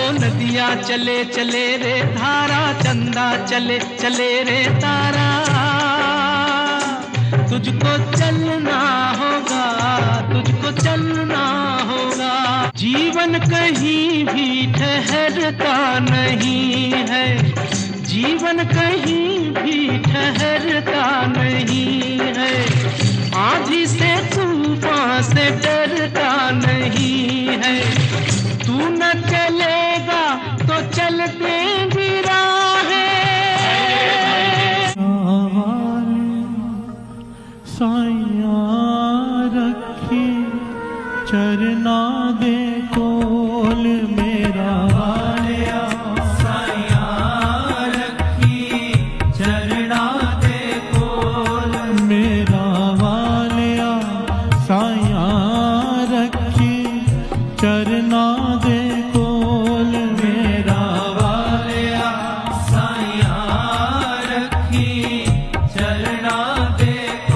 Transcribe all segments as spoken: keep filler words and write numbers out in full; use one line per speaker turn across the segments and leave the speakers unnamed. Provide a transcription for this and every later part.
नदियाँ चले चले रे धारा, चंदा चले चले रे तारा। तुझको चलना होगा, तुझको चलना होगा। जीवन कहीं भी ठहरता नहीं है, जीवन कहीं भी ठहरता नहीं है। आँधी से तूफान से डरता नहीं है। तू न चलेगा तो चलते भी राहें।
साइया रखी चरना दे कोल मेरा वालिया। साइया रखी चरना दे कोल मेरा वालिया। साइया रखी चरना दे कोल मेरा वालिया। साइया रखी चरना दे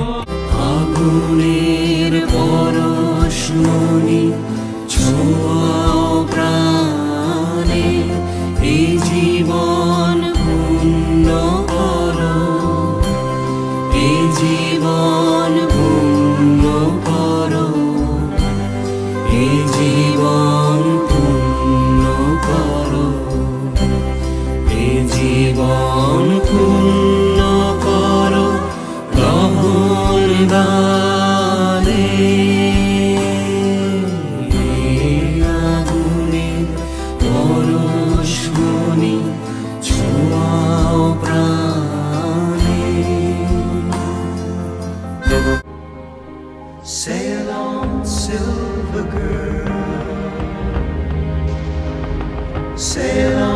আগুনের পরশমণি ছোঁয়াও প্রাণে। এই জীবন পূর্ণ করো, এই জীবন পূর্ণ করো, এই জীবন পূর্ণ করো, এই জীবন পূর্ণ করো গ্রহণ দানে। আগুনের পরশমণি ছোঁয়াও প্রাণে। Sail on, silver girl, sail on.